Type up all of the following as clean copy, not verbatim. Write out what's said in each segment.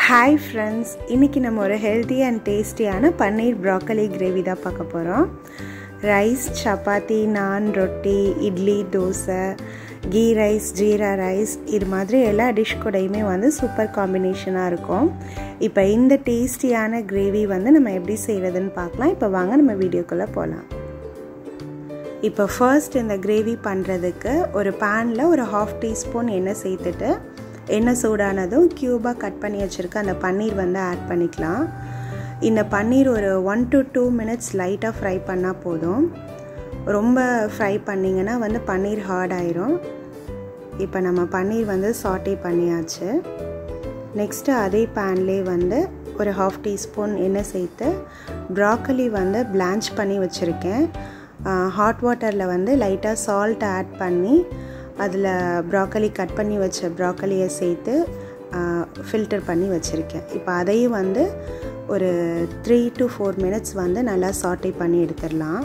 Hi friends, இன்னைக்கு நம்ம ஒரு healthy and tastyயான paneer broccoli gravy தான் பார்க்க போறோம். ரைஸ், சப்பாத்தி, நான், ரொட்டி, இட்லி, தோசை, கீ ரைஸ், ஜீரா ரைஸ் இது மாதிரி எல்லா டிஷ் கூடயுமே வந்து சூப்பர் காம்பினேஷனா இருக்கும். இப்போ இந்த டேஸ்டியான கிரேவி வந்து நம்ம எப்படி செய்யறதுன்னு பார்க்கலாம். இப்போ வாங்க நம்ம வீடியோக்குள்ள போலாம். இப்போ ஃபர்ஸ்ட் இந்த கிரேவி பண்றதுக்கு ஒரு panல ஒரு 1/2 teaspoon எண்ணெய் சேர்த்துட்டு எண்ணெய் சூடானதும் கியூபாக கட் பண்ணி வச்சுருக்க அந்த பன்னீர் வந்து ஆட் பண்ணிக்கலாம். இந்த பன்னீர் ஒரு 1 to 2 minutes லைட்டாக ஃப்ரை பண்ணால் போதும். ரொம்ப ஃப்ரை பண்ணிங்கன்னா வந்து பன்னீர் ஹார்ட் ஆயிரும். இப்போ நம்ம பன்னீர் வந்து சாட்டே பண்ணியாச்சு. நெக்ஸ்ட்டு அதே பேன்லேயே வந்து ஒரு 1/2 teaspoon எண்ணெய் சேர்த்து ப்ராக்கலி வந்து பிளான்ச் பண்ணி வச்சுருக்கேன். ஹாட் வாட்டரில் வந்து லைட்டாக சால்ட் ஆட் பண்ணி அதில் ப்ராக்கலி கட் பண்ணி வச்ச ப்ராக்கலியை சேர்த்து ஃபில்டர் பண்ணி வச்சுருக்கேன். இப்போ அதையும் வந்து ஒரு 3 to 4 minutes வந்து நல்லா சாட்டே பண்ணி எடுத்துடலாம்.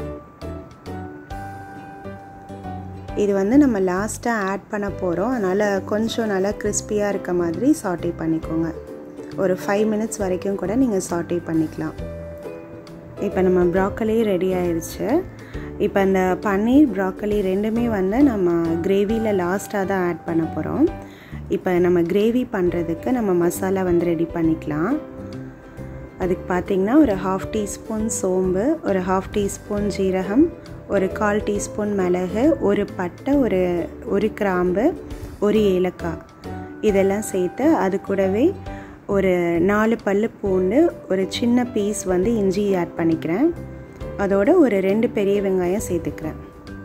இது வந்து நம்ம லாஸ்ட்டாக ஆட் பண்ண போகிறோம், அதனால் கொஞ்சம் நல்லா கிறிஸ்பியாக இருக்க மாதிரி சாட்டே பண்ணிக்கோங்க. ஒரு 5 minutes வரைக்கும் கூட நீங்கள் சாட்டே பண்ணிக்கலாம். இப்போ நம்ம ப்ராக்கலி ரெடி ஆயிடுச்சு. இப்போ இந்த பன்னீர் ப்ராக்கலி ரெண்டுமே வந்து நம்ம கிரேவியில் லாஸ்ட்டாக தான் ஆட் பண்ண போகிறோம். இப்போ நம்ம கிரேவி பண்ணுறதுக்கு நம்ம மசாலா வந்து ரெடி பண்ணிக்கலாம். அதுக்கு பார்த்திங்கன்னா ஒரு 1/2 teaspoon சோம்பு, ஒரு 1/2 teaspoon ஜீரகம், ஒரு 1/4 teaspoon மிளகு, ஒரு பட்டை, ஒரு கிராம்பு, ஒரு ஏலக்காய் இதெல்லாம் சேர்த்து அது கூடவே ஒரு 4 பல்லு பூண்டு, ஒரு சின்ன பீஸ் வந்து இஞ்சி ஆட் பண்ணிக்கிறேன். அதோட ஒரு 2 பெரிய வெங்காயம் சேர்த்துக்கிறேன்.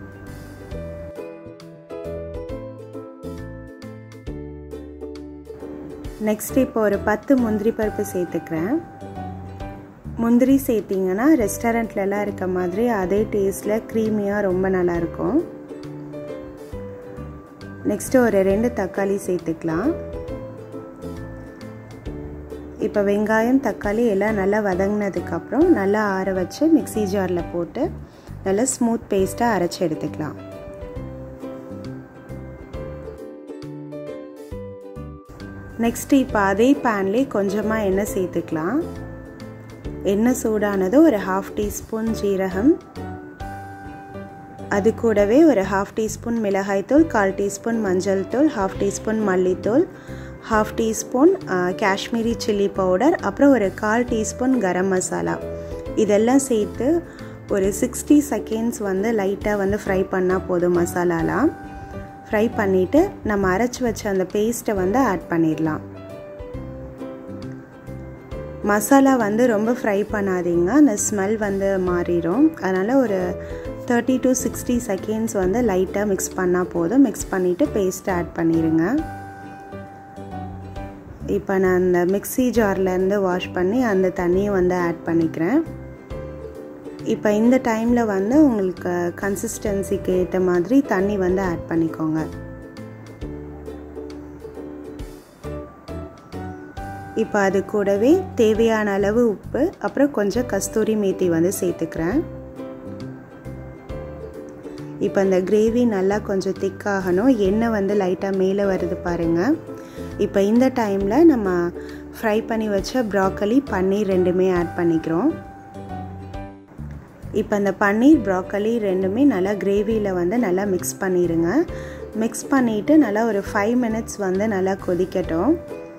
நெக்ஸ்ட் இப்போ ஒரு 10 முந்திரி பருப்பு சேர்த்துக்கிறேன். முந்திரி சேர்த்திங்கன்னா ரெஸ்டாரண்ட்லலாம் இருக்க மாதிரி அதே டேஸ்ட்டில் க்ரீமியாக ரொம்ப நல்லாயிருக்கும். நெக்ஸ்ட்டு ஒரு 2 தக்காளி சேர்த்துக்கலாம். இப்போ வெங்காயம் தக்காளி எல்லாம் நல்லா வதங்கினதுக்கப்புறம் நல்லா ஆற வச்சு மிக்ஸி ஜாரில் போட்டு நல்லா ஸ்மூத் பேஸ்ட்டாக அரைச்சி எடுத்துக்கலாம். நெக்ஸ்ட் இப்போ அதே பேன்லேயே கொஞ்சமாக எண்ணெய் சேர்த்துக்கலாம். எண்ணெய் சூடானது ஒரு 1/2 teaspoon ஜீரகம், அது கூடவே ஒரு 1/2 teaspoon மிளகாய்த்தூள், 1/4 teaspoon மஞ்சள் தூள், 1/2 teaspoon மல்லித்தூள், 1/2 teaspoon காஷ்மீரி சில்லி பவுடர், அப்புறம் ஒரு 1/4 teaspoon கரம் மசாலா இதெல்லாம் சேர்த்து ஒரு 60 seconds வந்து லைட்டாக வந்து ஃப்ரை பண்ணால் போதும். மசாலாலாம் ஃப்ரை பண்ணிவிட்டு நம்ம அரைச்சி வச்ச அந்த பேஸ்ட்டை வந்து ஆட் பண்ணிடலாம். மசாலா வந்து ரொம்ப ஃப்ரை பண்ணாதீங்க, அந்த ஸ்மெல் வந்து மாறிடும். அதனால் ஒரு 30 to 60 seconds வந்து லைட்டாக மிக்ஸ் பண்ணால் போதும். மிக்ஸ் பண்ணிவிட்டு பேஸ்ட்டை ஆட் பண்ணிடுங்க. இப்போ நான் அந்த மிக்ஸி ஜார்லேருந்து வாஷ் பண்ணி அந்த தண்ணியை வந்து ஆட் பண்ணிக்கிறேன். இப்போ இந்த டைமில் வந்து உங்களுக்கு கன்சிஸ்டன்சிக்கு ஏற்ற மாதிரி தண்ணி வந்து ஆட் பண்ணிக்கோங்க. இப்போ அது கூடவே தேவையான அளவு உப்பு, அப்புறம் கொஞ்சம் கஸ்தூரி மேத்தி வந்து சேர்த்துக்கிறேன். இப்போ அந்த கிரேவி நல்லா கொஞ்சம் திக்காகணும். எண்ணெய் வந்து லைட்டாக மேலே வருது பாருங்கள். இப்போ இந்த டைமில் நம்ம ஃப்ரை பண்ணி வச்ச ப்ராக்கலி, பன்னீர் ரெண்டுமே ஆட் பண்ணிக்கிறோம். இப்போ அந்த பன்னீர் ப்ராக்கலி ரெண்டுமே நல்லா கிரேவியில் வந்து நல்லா மிக்ஸ் பண்ணிடுங்க. மிக்ஸ் பண்ணிவிட்டு நல்லா ஒரு 5 minutes வந்து நல்லா கொதிக்கட்டும்.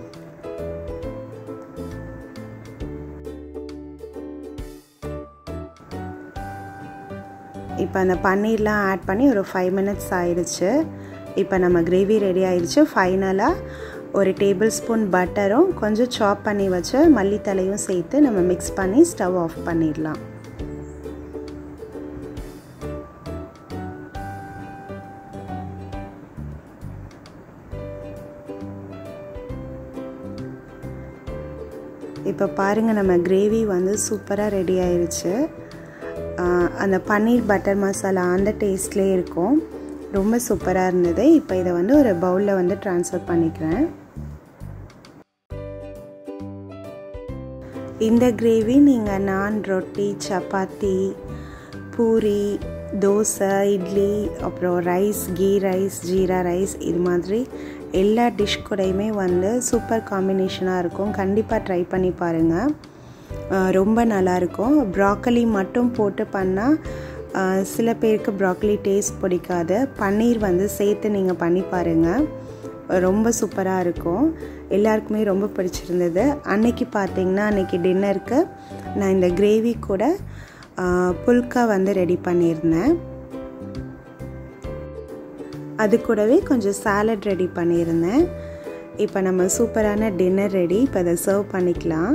இப்போ அந்த பன்னீர்லாம் ஆட் பண்ணி ஒரு 5 minutes ஆயிடுச்சு. இப்போ நம்ம கிரேவி ரெடி ஆயிடுச்சு. ஃபைனலாக ஒரு டேபிள் ஸ்பூன் பட்டரும் கொஞ்சம் சாப் பண்ணி வச்ச மல்லித்தலையும் சேர்த்து நம்ம மிக்ஸ் பண்ணி ஸ்டவ் ஆஃப் பண்ணிடலாம். இப்போ பாருங்கள், நம்ம கிரேவி வந்து சூப்பராக ரெடி ஆயிடுச்சு. அந்த பன்னீர் பட்டர் மசாலா அந்த டேஸ்ட்லேயே இருக்கும். ரொம்ப சூப்பராக இருந்தது. இப்போ இதை வந்து ஒரு பவுலில் வந்து ட்ரான்ஸ்ஃபர் பண்ணிக்கிறேன். இந்த கிரேவி நீங்கள் நான், ரொட்டி, சப்பாத்தி, பூரி, தோசை, இட்லி, அப்புறம் rice, ghee rice, jeera rice இது மாதிரி எல்லா டிஷ் கூடயுமே வந்து சூப்பர் காம்பினேஷனாக இருக்கும். கண்டிப்பாக ட்ரை பண்ணி பாருங்கள், ரொம்ப நல்லாயிருக்கும். ப்ராக்கலி மட்டும் போட்டு பண்ணால் சில பேருக்கு ப்ராக்கலி டேஸ்ட் பிடிக்காது. பன்னீர் வந்து சேர்த்து நீங்கள் பண்ணி பாருங்கள், ரொம்ப சூப்பராக இருக்கும். எல்லாருக்குமே ரொம்ப பிடிச்சிருந்தது. அன்னைக்கு பார்த்திங்கன்னா அன்றைக்கி டின்னருக்கு நான் இந்த கிரேவி கூட புல்கா வந்து ரெடி பண்ணியிருந்தேன். அது கூடவே கொஞ்சம் சாலட் ரெடி பண்ணியிருந்தேன். இப்போ நம்ம சூப்பரான டின்னர் ரெடி. இப்போ அதை சர்வ் பண்ணிக்கலாம்.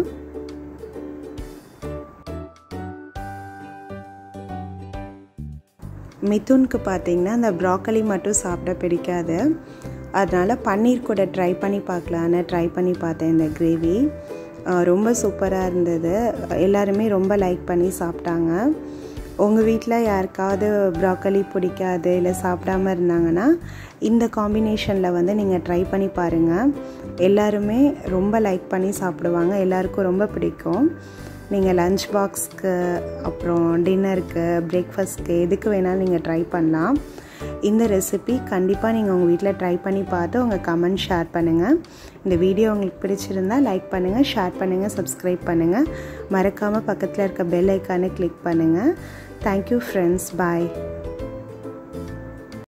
மிதுனுக்கு பார்த்திங்கன்னா அந்த ப்ராக்கலி மட்டும் சாப்பிட பிடிக்காது, அதனால் பன்னீர் கூட ட்ரை பண்ணி பார்க்கலான்னு ட்ரை பண்ணி பார்த்தேன். இந்த கிரேவி ரொம்ப சூப்பராக இருந்தது. எல்லாருமே ரொம்ப லைக் பண்ணி சாப்பிட்டாங்க. உங்கள் வீட்டில் யாருக்காவது ப்ராக்கலி பிடிக்காது இல்லை சாப்பிடாமல் இருந்தாங்கன்னா இந்த காம்பினேஷனில் வந்து நீங்கள் ட்ரை பண்ணி பாருங்கள். எல்லாருமே ரொம்ப லைக் பண்ணி சாப்பிடுவாங்க, எல்லாருக்கும் ரொம்ப பிடிக்கும். நீங்கள் லஞ்ச் பாக்ஸ்க்கு, அப்புறம் டின்னருக்கு, பிரேக்ஃபாஸ்ட்க்கு எதுக்கு வேணாலும் நீங்கள் ட்ரை பண்ணலாம். இந்த ரெசிபி கண்டிப்பாக நீங்கள் உங்கள் வீட்டில் ட்ரை பண்ணி பார்த்து உங்கள் கமெண்ட் ஷேர் பண்ணுங்கள். இந்த வீடியோ உங்களுக்கு பிடிச்சிருந்தால் லைக் பண்ணுங்கள், ஷேர் பண்ணுங்கள், சப்ஸ்கிரைப் பண்ணுங்கள். மறக்காமல் பக்கத்தில் இருக்க பெல் ஐக்கானை கிளிக் பண்ணுங்கள். தேங்க்யூ ஃப்ரெண்ட்ஸ், பாய்.